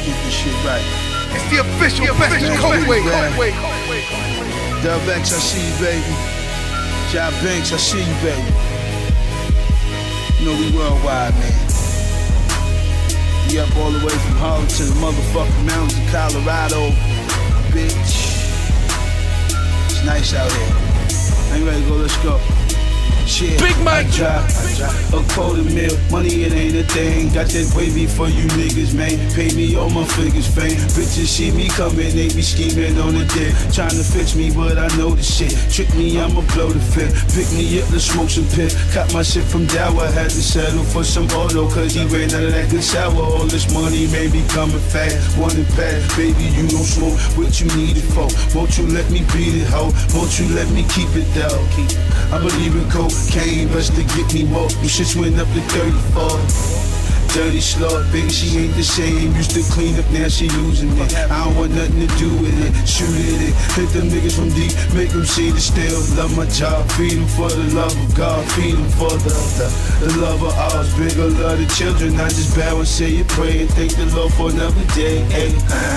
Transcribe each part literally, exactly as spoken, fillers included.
get this shit right. It's the official best codeway. Dubb, I see you, baby. Jabinx, I see you, baby. You know we worldwide, man. We up all the way from Harlem to the motherfucking mountains of Colorado, bitch. It's nice out here. Ain't ready to go, let's go. Shit, Big Mike. I drop, I drop a quarter mil, money it ain't a thing. Got that wavy for you niggas, man. Pay me all my figures, fame. Bitches see me coming, they be scheming on the dick. Trying to fix me, but I know the shit. Trick me, I'ma blow the fit. Pick me up, let's smoke some pit. Caught my shit from Dower, had to settle for some auto, cause he ran out of that good sour. All this money made me coming fast. One and pass, baby, you don't smoke what you need it for. Won't you let me beat it, ho? Won't you let me keep it, though? I believe in cocaine, best to get me more. You shits went up to thirty-four. Dirty slut, baby, she ain't the same. Used to clean up, now she losing it. I don't want nothing to do with it. Shoot at it, hit them niggas from deep, make them see the still. Love my job, feed them for the love of God, feed them for the, the, the love of ours. Bigger love the children, I just bow and say you pray and thank the Lord for another day. Hey,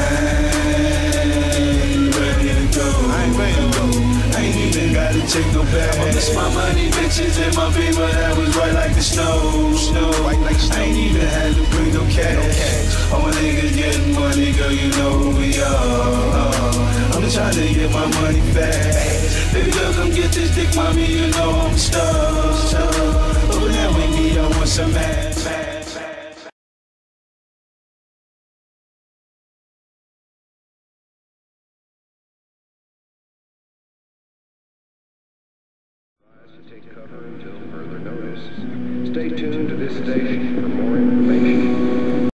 I ain't ready to go. I ain't ready to go. I ain't even gotta take no bag. I'ma miss my money, bitches, and my paper that was white like the snow. Snow, white like snow. I ain't even had to bring no cash. All my niggas getting money, girl, you know who we are. I'm just trying to get my money fast. Baby girl, come get this dick, mommy, you know I'm stuck. Over there with me, I want some ass. To take cover until further notice. Stay tuned to this station for more